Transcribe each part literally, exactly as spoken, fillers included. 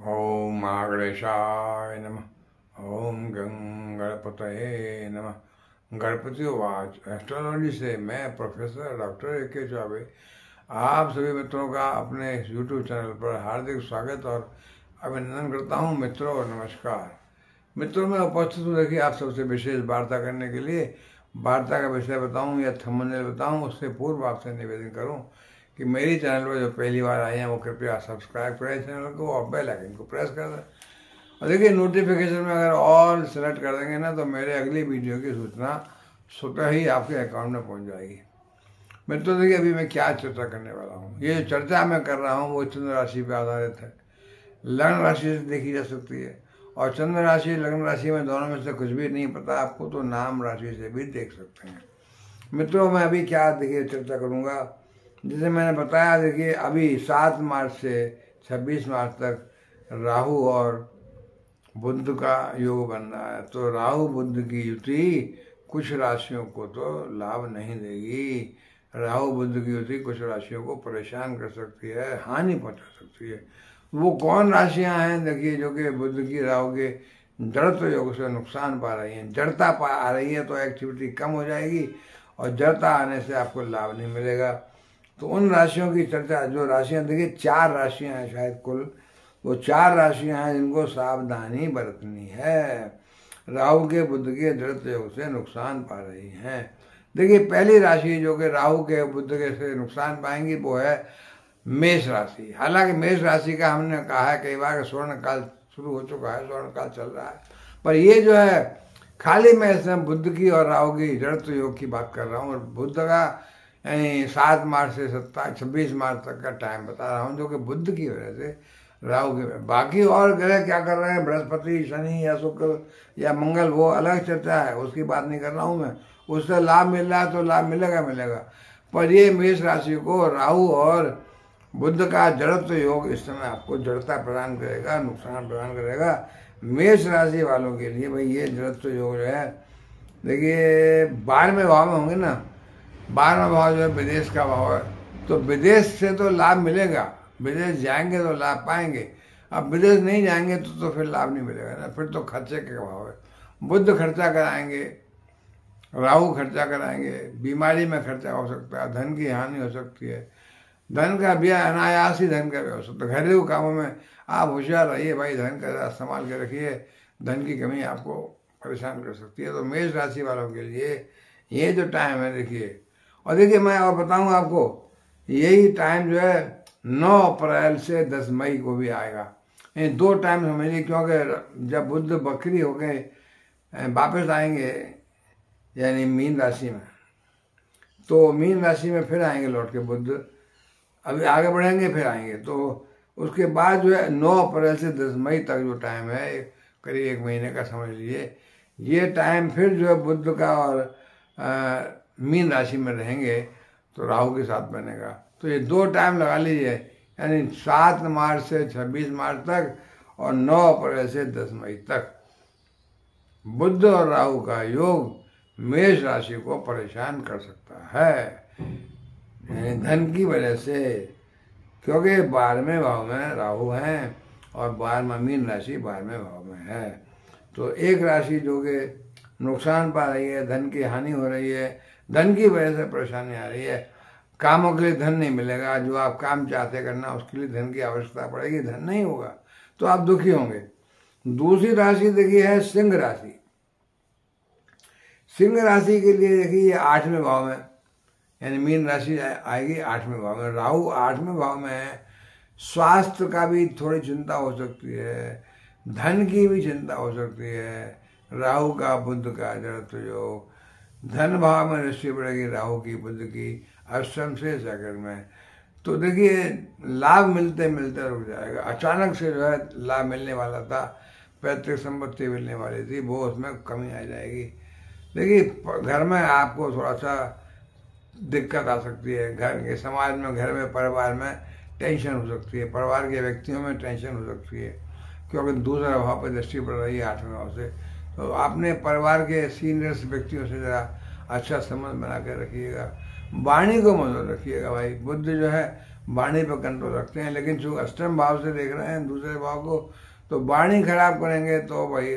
ओम महागणेशाय नमः। ओम गं गणपतये नमः। गणपति वाच एस्ट्रोलॉजी से मैं प्रोफेसर डॉक्टर ए के चौबे आप सभी मित्रों का अपने यूट्यूब चैनल पर हार्दिक स्वागत और अभिनंदन करता हूं। मित्रों नमस्कार। मित्रों मैं उपस्थित हूँ देखिए आप सबसे विशेष वार्ता करने के लिए। वार्ता का विषय बताऊं या थंबनेल बताऊं उससे पूर्व आपसे निवेदन करूं कि मेरी चैनल पर जो पहली बार आए हैं वो कृपया सब्सक्राइब करें चैनल को और बेल आइकन को प्रेस कर दें। और देखिए नोटिफिकेशन में अगर ऑल सेलेक्ट कर देंगे ना तो मेरे अगली वीडियो की सूचना स्वतः ही आपके अकाउंट में पहुंच जाएगी। मित्रों देखिए अभी मैं क्या चर्चा करने वाला हूँ। ये जो चर्चा मैं कर रहा हूँ वो चंद्र राशि पर आधारित है। लग्न राशि से देखी जा सकती है और चंद्र राशि लग्न राशि में दोनों में से कुछ भी नहीं पता आपको तो नाम राशि से भी देख सकते हैं। मित्रों मैं अभी क्या देखिए चर्चा करूँगा। जैसे मैंने बताया देखिए अभी सात मार्च से छब्बीस मार्च तक राहु और बुध का योग बन रहा है। तो राहु बुध की युति कुछ राशियों को तो लाभ नहीं देगी। राहु बुध की युति कुछ राशियों को परेशान कर सकती है, हानि पहुंचा सकती है। वो कौन राशियां हैं देखिए जो कि बुध की राहु के जड़त्व योग से नुकसान पा रही हैं। जड़ता पा आ रही है तो एक्टिविटी कम हो जाएगी और जड़ता आने से आपको लाभ नहीं मिलेगा। तो उन राशियों की चर्चा, जो राशियां देखिए चार राशियां हैं शायद कुल, वो चार राशियां हैं जिनको सावधानी बरतनी है। राहु के बुध के जड़त्व योग से नुकसान पा रही हैं। देखिए पहली राशि जो कि राहु के बुध के से नुकसान पाएंगी वो है मेष राशि। हालांकि मेष राशि का हमने कहा है कई बार स्वर्ण काल शुरू हो चुका है, स्वर्ण काल चल रहा है, पर ये जो है खाली मैं इसमें बुध की और राहु की जड़त्व योग की बात कर रहा हूँ और बुध का यानी सात मार्च से सत्ताईस छब्बीस मार्च तक का टाइम बता रहा हूँ जो कि बुध की वजह से राहु के। बाकी और ग्रह क्या कर रहे हैं, बृहस्पति शनि या शुक्र या मंगल, वो अलग चर्चा है, उसकी बात नहीं कर रहा हूँ मैं। उससे लाभ मिल रहा है तो लाभ मिलेगा मिलेगा पर ये मेष राशि को राहु और बुध का जड़त्व योग इस समय आपको जड़ता प्रदान करेगा, नुकसान प्रदान करेगा। मेष राशि वालों के लिए भाई ये जड़त्व योग जो है देखिए बारहवें भाव में होंगे ना, बारहवां भाव जो है विदेश का भाव है, तो विदेश से तो लाभ मिलेगा, विदेश जाएंगे तो लाभ पाएंगे। अब विदेश नहीं जाएंगे तो तो फिर लाभ नहीं मिलेगा ना, फिर तो खर्चे के भाव है। बुध खर्चा कराएंगे, राहु खर्चा कराएंगे, बीमारी में खर्चा हो सकता है, धन की हानि हो सकती है, धन का व्यय अनायास ही धन का व्यय हो सकता है। घरेलू कामों में आप होशियार रहिए भाई, धन का संभाल के रखिए, धन की कमी आपको परेशान कर सकती है। तो मेष राशि वालों के लिए ये जो टाइम है देखिए, और देखिए मैं और बताऊं आपको यही टाइम जो है नौ अप्रैल से दस मई को भी आएगा। ये दो टाइम समझिए, क्योंकि जब बुध बकरी हो गए वापस आएंगे यानी मीन राशि में, तो मीन राशि में फिर आएंगे लौट के बुध, अभी आगे बढ़ेंगे फिर आएंगे। तो उसके बाद जो है नौ अप्रैल से दस मई तक जो टाइम है करीब एक महीने का समझ लीजिए, ये टाइम फिर जो है बुध का और आ, मीन राशि में रहेंगे तो राहु के साथ बनेगा। तो ये दो टाइम लगा लीजिए, यानी सात मार्च से छब्बीस मार्च तक और नौ अप्रैल से दस मई तक बुध और राहु का योग मेष राशि को परेशान कर सकता है धन की वजह से, क्योंकि बारहवें भाव में राहु हैं और बारहवां मीन राशि बारहवें भाव में है। तो एक राशि जो कि नुकसान पा रही है, धन की हानि हो रही है, धन की वजह से परेशानी आ रही है, कामों के लिए धन नहीं मिलेगा, जो आप काम चाहते करना उसके लिए धन की आवश्यकता पड़ेगी, धन नहीं होगा तो आप दुखी होंगे। दूसरी राशि देखिए है सिंह राशि। सिंह राशि के लिए देखिए ये आठवें भाव में, यानी मीन राशि आएगी आठवें भाव में, राहु आठवें भाव में है। स्वास्थ्य का भी थोड़ी चिंता हो सकती है, धन की भी चिंता हो सकती है। राहु का बुध का जड़त्व योग, धन भाव में दृष्टि पड़ेगी राहु की बुध की अष्टम से सागर में। तो देखिए लाभ मिलते मिलते रुक जाएगा। अचानक से जो है लाभ मिलने वाला था, पैतृक संपत्ति मिलने वाली थी, वो उसमें कमी आ जाएगी। देखिए घर में आपको थोड़ा सा दिक्कत आ सकती है, घर के समाज में, घर में, परिवार में टेंशन हो सकती है, परिवार के व्यक्तियों में टेंशन हो सकती है, क्योंकि दूसरा भाव पर दृष्टि पड़ रही है आठवें भाव से। तो आपने परिवार के सीनियर्स व्यक्तियों से ज़रा अच्छा संबंध बना कर रखिएगा, वाणी को मजबूत रखिएगा भाई। बुद्ध जो है वाणी पर कंट्रोल रखते हैं, लेकिन जो अष्टम भाव से देख रहे हैं दूसरे भाव को, तो वाणी खराब करेंगे तो भाई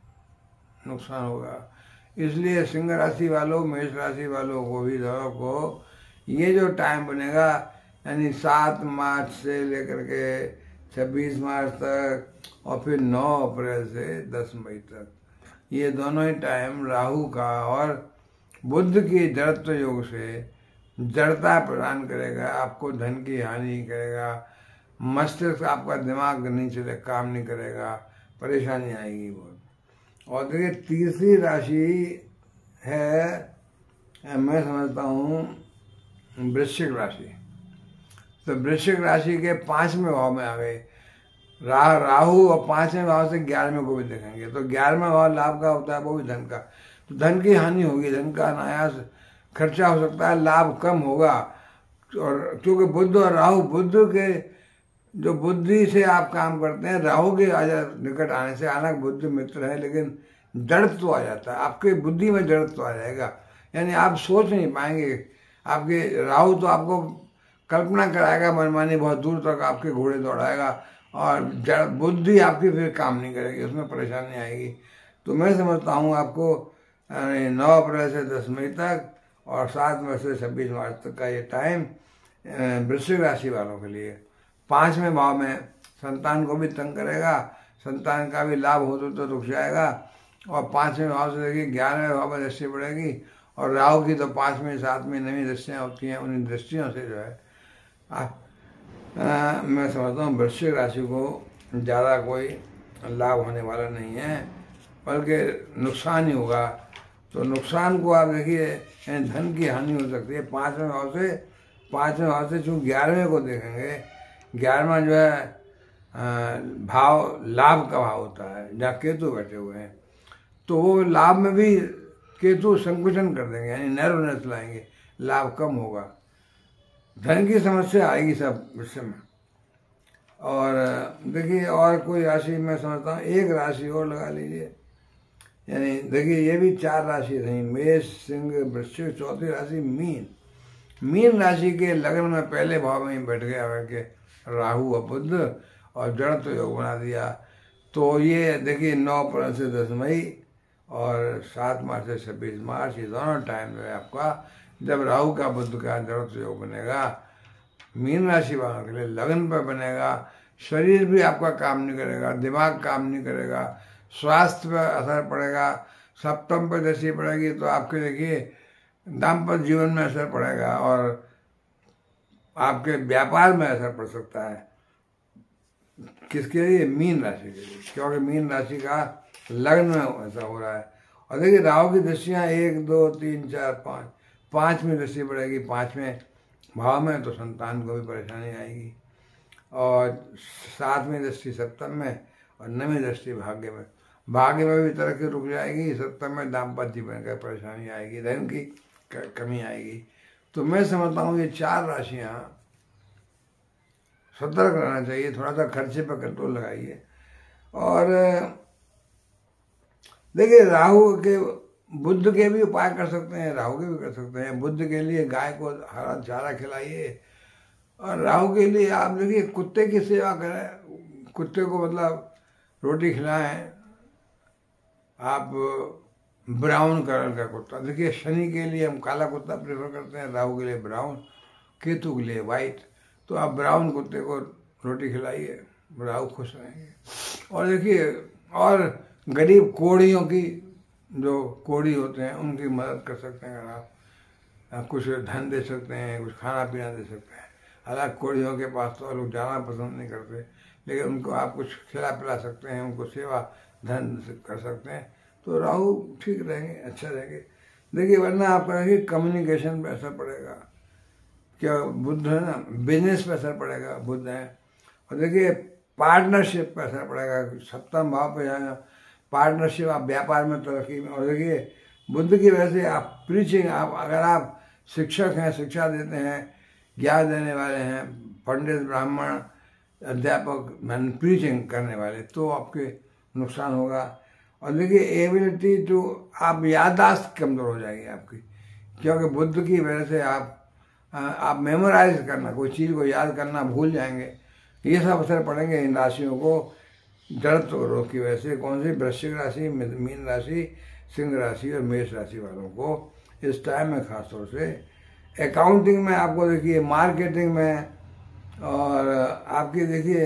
नुकसान होगा। इसलिए सिंह राशि वालों, मेष राशि वालों को भी दोनों को ये जो टाइम बनेगा, यानी सात मार्च से लेकर के छब्बीस मार्च तक और फिर नौ अप्रैल से दस मई तक, ये दोनों ही टाइम राहु का और बुध की जड़त्व योग से जड़ता प्रदान करेगा, आपको धन की हानि करेगा, मस्तिष्क आपका दिमाग नहीं चले, काम नहीं करेगा, परेशानी आएगी बहुत। और देखिए तीसरी राशि है, मैं समझता हूँ वृश्चिक राशि। तो वृश्चिक राशि के पांचवें भाव में आ गए रा, राहु, और पांचवें भाव से ग्यारहवें को भी देखेंगे। तो ग्यारहवें भाव लाभ का होता है, वो भी धन का, तो धन की हानि होगी, धन का अनायास खर्चा हो सकता है, लाभ कम होगा। और क्योंकि बुध और राहु, बुध के जो बुद्धि से आप काम करते हैं, राहु के निकट आने से, हालांकि बुद्ध मित्र है लेकिन जड़त्व आ जाता है, आपके बुद्धि में जड़त्व आ जाएगा, यानी आप सोच नहीं पाएंगे। आपके राहु तो आपको कल्पना कराएगा मनमानी, बहुत दूर तक आपके घोड़े दौड़ाएगा, और जड़ बुद्धि आपकी फिर काम नहीं करेगी, उसमें परेशानी आएगी। तो मैं समझता हूँ आपको नौ अप्रैल से दस मई तक और सात मई से छब्बीस मार्च तक का ये टाइम वृश्चिक राशि वालों के लिए पांचवें भाव में संतान को भी तंग करेगा, संतान का भी लाभ हो तो रुक जाएगा। और पांचवें भाव से देखिए ग्यारहवें भाव में दृष्टि पड़ेगी, और राहु की तो पांचवें सातवें नवीं दृष्टियाँ होती हैं, उन्हीं दृष्टियों से जो है आ, आ, मैं समझता हूँ वृश्चिक राशि को ज़्यादा कोई लाभ होने वाला नहीं है, बल्कि नुकसान ही होगा। तो नुकसान को आप देखिए, धन की हानि हो सकती है पांचवें भाव से, पांचवें भाव से चूँकि ग्यारहवें को देखेंगे, ग्यारहवां जो है भाव लाभ का भाव होता है, जहाँ केतु बैठे हुए हैं, तो वो लाभ में भी केतु संकुचन कर देंगे, यानी नर्वनेस लाएंगे, लाभ कम होगा, धन की समस्या आएगी सब विषय में। और देखिए और कोई राशि मैं समझता हूँ एक राशि और लगा लीजिए, यानी देखिए ये भी चार राशि रही, मेष, सिंह, वृश्चिक, चौथी राशि मीन। मीन राशि के लग्न में पहले भाव में ही बैठ गया करके राहु और बुध, और जड़त्व योग बना दिया। तो ये देखिए नौ अप्रैल से दस मई और सात मार्च से छब्बीस मार्च, ये दोनों टाइम जो है आपका, जब राहु का बुध का जड़त्व योग बनेगा, मीन राशि वालों के लिए लगन पर बनेगा, शरीर भी आपका काम नहीं करेगा, दिमाग काम नहीं करेगा, स्वास्थ्य पर असर पड़ेगा, सप्तम पर दृष्टि पड़ेगी, तो आपके देखिए दाम्पत्य जीवन में असर पड़ेगा, और आपके व्यापार में असर पड़ सकता है। किसके लिए? मीन राशि के लिए, क्योंकि मीन राशि का लग्न में ऐसा हो रहा है। और देखिए राहु की दृष्टियाँ एक, दो, तीन, चार, पाँच, पाँचवीं दृष्टि पड़ेगी पाँचवें भाव में, तो संतान को भी परेशानी आएगी। और सातवीं दृष्टि सप्तम में, और नवीं दृष्टि भाग्य में, भाग्य में भी तरक्की रुक जाएगी, सप्तम में दाम्पत्य जीवन का परेशानी आएगी, धन की कमी आएगी। तो मैं समझता हूँ ये चार राशियाँ सतर्क रहना चाहिए, थोड़ा सा खर्चे पर कंट्रोल लगाइए। और देखिए राहु के, बुध के भी उपाय कर सकते हैं, राहु के भी कर सकते हैं। बुध के लिए गाय को हरा चारा खिलाइए, और राहु के लिए आप देखिए कुत्ते की सेवा करें, कुत्ते को मतलब रोटी खिलाएं आप, ब्राउन कलर का कुत्ता। देखिए शनि के लिए हम काला कुत्ता प्रेफर करते हैं, राहु के लिए ब्राउन, केतु के लिए वाइट। तो आप ब्राउन कुत्ते को रोटी खिलाइए, राहु खुश रहेंगे। और देखिए और गरीब कोढ़ियों की, जो कोढ़ी होते हैं उनकी मदद कर सकते हैं, अगर आप कुछ धन दे सकते हैं, कुछ खाना पीना दे सकते हैं। हालांकि कोढ़ियों के पास तो लोग जाना पसंद नहीं करते, लेकिन उनको आप कुछ खिला पिला सकते हैं, उनको सेवा धन कर सकते हैं, तो राहु ठीक रहेंगे, अच्छा रहेंगे। देखिए वरना आपका देखिए कम्युनिकेशन पे असर पड़ेगा, क्या बुध है ना, बिजनेस पे असर पड़ेगा, बुध है। और देखिए पार्टनरशिप पे असर पड़ेगा, सप्तम भाव पे जाएगा पार्टनरशिप, आप व्यापार में तरक्की में। और देखिए बुद्ध की वजह से आप प्रीचिंग, आप अगर आप शिक्षक हैं, शिक्षा देते हैं, ज्ञान देने वाले हैं, पंडित, ब्राह्मण, अध्यापक, मैन प्रीचिंग करने वाले, तो आपके नुकसान होगा। और देखिए एबिलिटी टू, आप याददाश्त कमज़ोर हो जाएगी आपकी, क्योंकि बुद्ध की वजह से आप आप मेमोराइज करना, कोई चीज़ को याद करना भूल जाएंगे। ये सब असर पड़ेंगे इन राशियों को जड़ रोग की वजह से। कौन सी? वृश्चिक राशि, मीन राशि, सिंह राशि और मेष राशि वालों को इस टाइम में खासतौर से अकाउंटिंग में, आपको देखिए मार्केटिंग में, और आपकी देखिए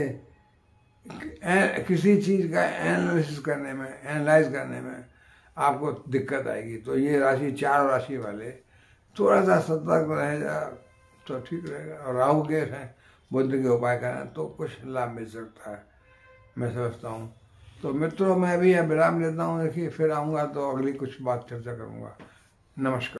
किसी चीज़ का एनालिसिस करने में, एनालाइज करने में आपको दिक्कत आएगी। तो ये राशि, चार राशि वाले थोड़ा सा सतर्क रहेगा तो ठीक रहेगा। और राहु केतु हैं, बुद्ध के उपाय करें तो कुछ लाभ मिल सकता है, मैं समझता हूँ। तो मित्रों, मैं भी यहाँ विराम लेता हूँ। देखिए फिर आऊँगा तो अगली कुछ बात चर्चा करूँगा। नमस्कार।